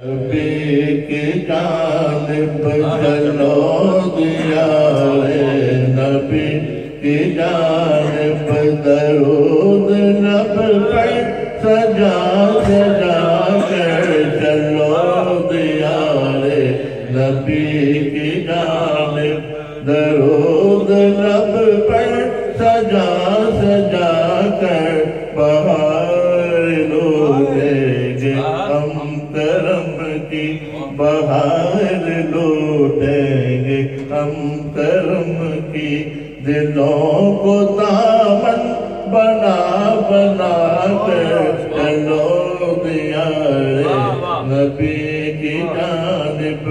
نبی کی جانب چلو دیار نبی کی جانب درود لب پر سجا سجا کر چلو دیار نبی کی جانب درود لب پر سجا سجا کر بہار لوٹیں گے ہم کرم کی بہار لوٹیں گے ہم کرم کی دلوں کو دامن بنا بنا کر چلو دیار نبی کی جانب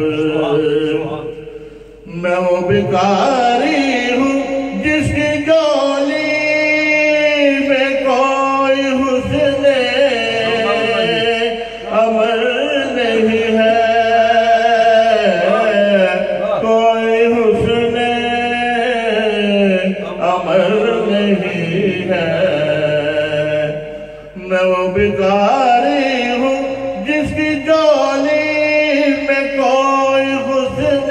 میں وہ بھکاری ہوں جس کی جولی میں کوئی حسن عمل نہیں ہے کوئی حسن عمل نہیں ہے میں وہ بھکاری ہوں جس کی جولی میں کوئی حسن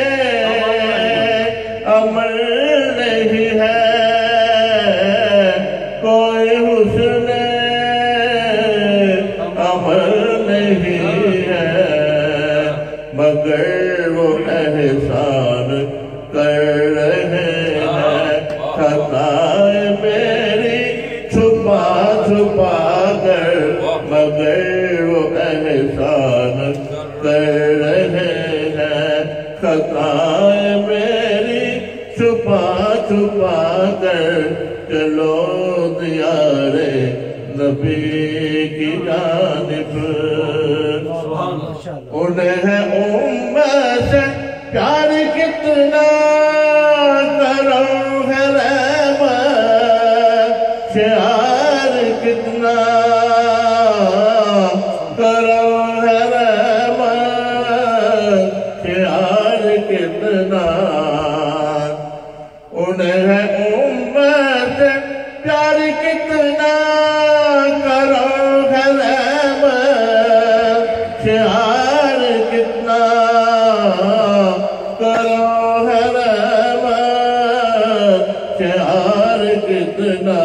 عمل نہیں ہے کوئی حسن عمل نہیں ہے مگر وہ احسان کر رہے ہیں خطائیں میری چھپا چھپا کر مگر وہ احسان کر رہے ہیں خطائیں میری چھپا چھپا کر چلو دیار نبی کی جانب انہیں ہے امت سے پیار کتنا کرم ہے رحمت شعار کتنا کرم ہے رحمت شعار کتنا انہیں ہے امت سے پیار کتنا کرم ہے رحمت شعار کتنا کرم ہے رحمت شعار کتنا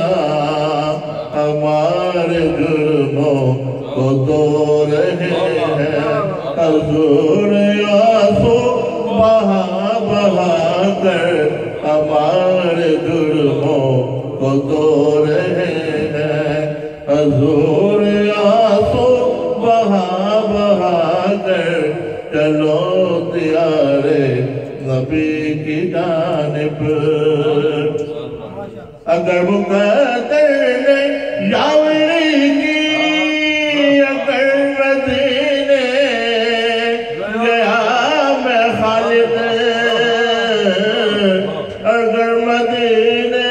ہمارے جرموں کو دھو رہے ہیں حضور آنسو بہا بہا کر ہمارے جرموں کو دھو رہے ہیں حضور آنسو بہا بہا کر چلو دیار نبی کی جانب اگر مقدر نے یاوری کی اگر مدینے گیا میں خالد اگر مدینے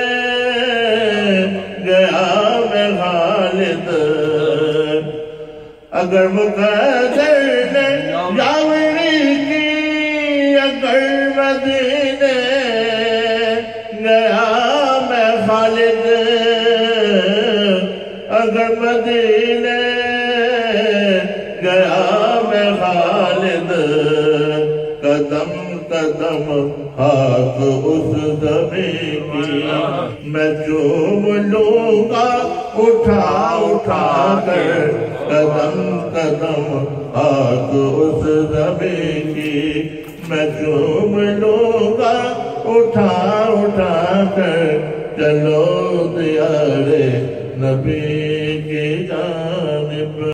گیا میں خالد اگر مقدر نے یاوری کی اگر مدینے گیا میں خالد اگر مدینے گیا میں خالد قدم قدم خاک اس زمین کی میں چوم لوں گا اٹھا اٹھا کر قدم قدم خاک اس زمین کی میں چوم لوں گا اٹھا اٹھا کر چلو دیار نبی کی جانب